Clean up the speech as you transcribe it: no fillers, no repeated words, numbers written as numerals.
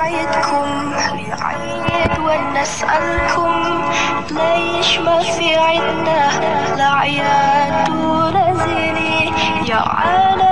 عيدكم بعيد ونسألكم ليش ما في عدنا لا عياد ولا زيني يا عالم.